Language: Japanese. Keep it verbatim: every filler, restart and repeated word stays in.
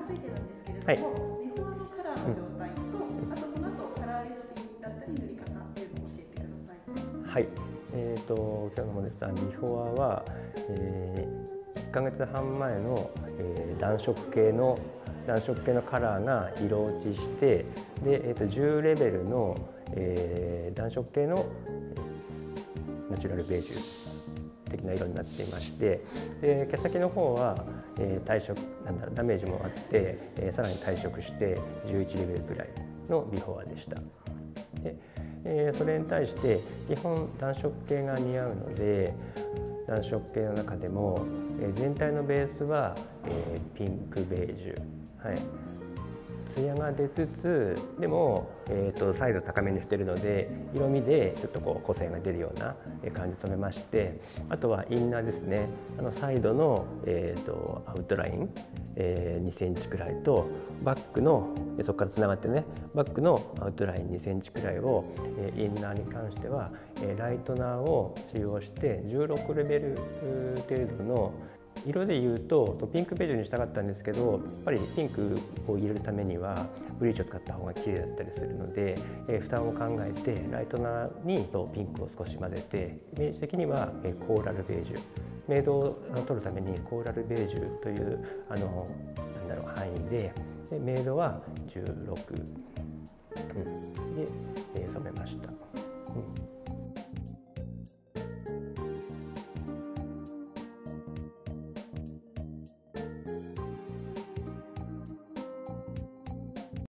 ついてるんですけれども、はい、ビフォーのカラーの状態と、うん、あとその後カラーレシピだったり塗り方っていうのを教えてください。 はい、えーと今日のモデルさん、ビフォーは、えー、いっかげつはん前の、えー、暖色系の暖色系のカラーが色落ちして、で、えー、とじゅうレベルの、えー、暖色系のナチュラルベージュ的な色になっていまして、で毛先の方は、えー、退色なんだろうダメージもあって、えー、さらに退色してじゅういちレベルくらいのビフォーでした。でえー、それに対して基本暖色系が似合うので、暖色系の中でも、えー、全体のベースは、えー、ピンクベージュ、はい、艶が出つつでも、えー、と彩度高めにしているので色味でちょっとこう個性が出るような感じで染めまして、あとはインナーですね、あのサイドの、えー、とアウトライン、えー、にセンチくらいとバックのそこからつながってねバックのアウトラインにセンチくらいを、えー、インナーに関しては、えー、ライトナーを使用してじゅうろくレベル程度の色でいうとピンクベージュにしたかったんですけど、やっぱりピンクを入れるためにはブリーチを使った方が綺麗だったりするので、えー、負担を考えてライトナーにピンクを少し混ぜて、イメージ的には、えー、コーラルベージュ、明度を取るためにコーラルベージュというあのなんだろう範囲で、で明度はじゅうろく、うん